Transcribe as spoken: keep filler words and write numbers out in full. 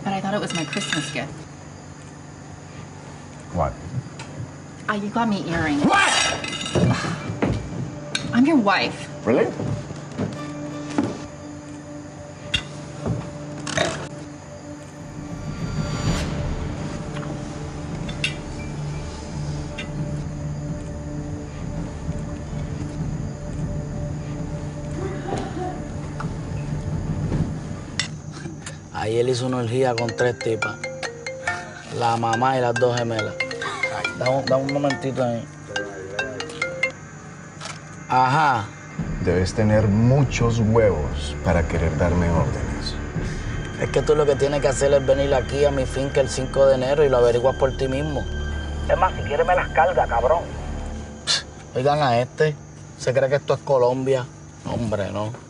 but I thought it was my Christmas gift. What? Ah, you got me earrings. What? I'm your wife. Really? Ahí él hizo una orgía con tres tipas. La mamá y las dos gemelas. Dame, un- dame un momentito ahí. Ajá. Debes tener muchos huevos para querer darme órdenes. Es que tú lo que tienes que hacer es venir aquí a mi finca el cinco de enero y lo averiguas por ti mismo. Es más, si quieres me las carga, cabrón. Oigan a este. ¿Se cree que esto es Colombia? Hombre, no.